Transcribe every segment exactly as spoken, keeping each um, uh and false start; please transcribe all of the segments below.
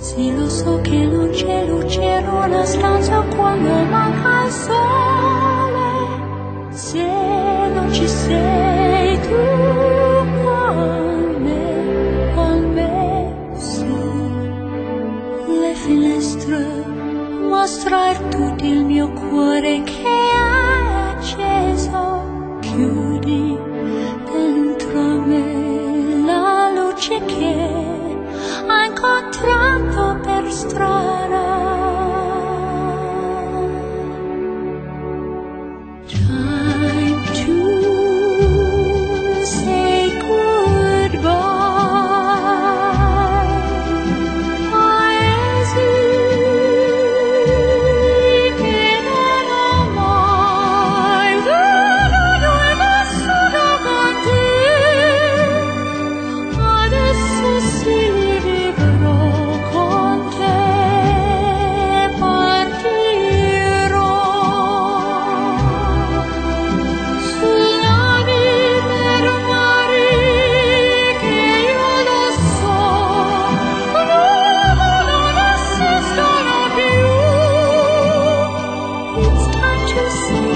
Sì, lo so che non c'è luce in una stanza quando manca il sole. Se non ci sei tu con me, con me, sì. Le finestre mostrar tutto il mio cuore che hai acceso. Chiudi dentro me la luce che hai incontrato per strada. Time to say goodbye. I esito mai, dove vissuto con te. Adesso sì vivrò con te, partirò sulla vita per mare che io lo so, non esistono più. It's time to say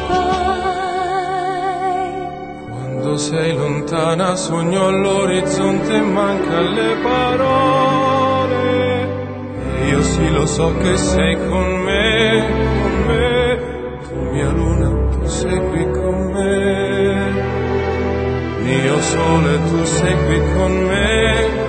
goodbye. Quando sei lontana sogno all'orizzonte e manca le parole. E io sì lo so che sei con me, con me. Tu mia luna, tu sei qui con me. Mio sole, tu sei qui con me.